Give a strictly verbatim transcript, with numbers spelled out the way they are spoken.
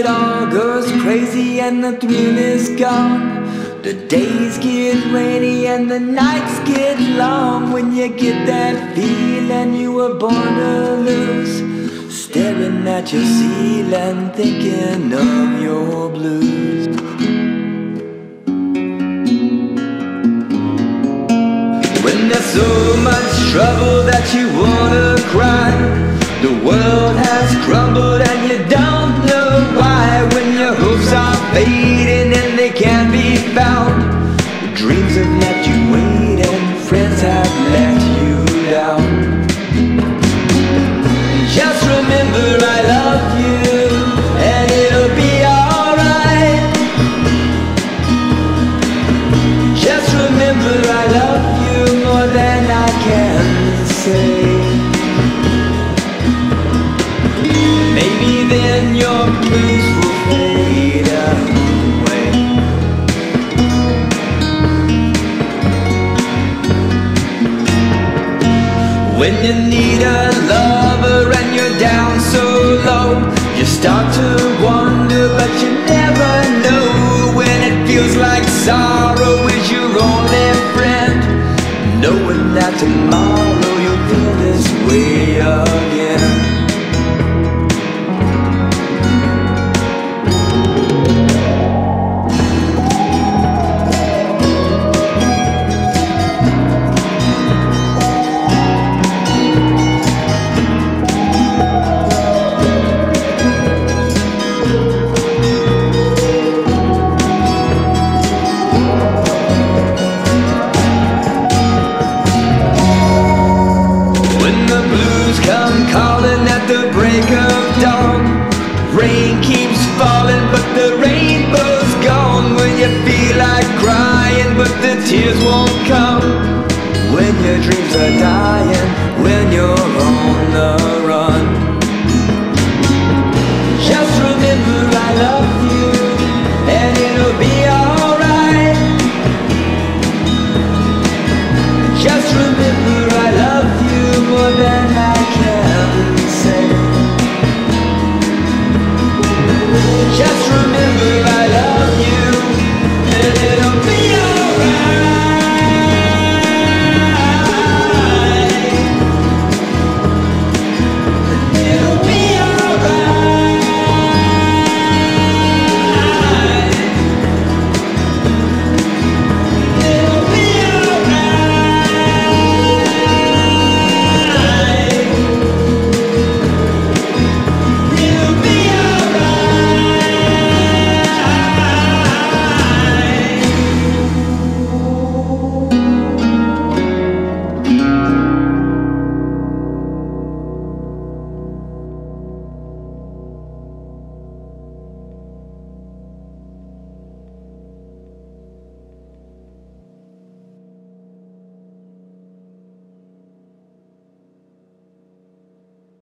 it all goes crazy and the thrill is gone. The days get rainy and the nights get long. When you get that feeling you were born to lose, staring at your ceiling thinking of your blues. When there's so much trouble that you wanna cry, the world has crumbled and you don't know why. When your hopes are fading and they can't be found, dreams have left you waiting, friends have let you down. Just remember I love you and it'll be alright. Just remember I love you more than I can say. Maybe then your blues will fade away. When you need a lover and you're down so low, you start to wonder but you never know. When it feels like sorrow is your only friend, knowing that tomorrow you'll feel this way again. Come calling at the break of dawn. Rain keeps falling but the rainbow's gone. When you feel like crying but the tears won't come, when your dreams are dying, when you're on the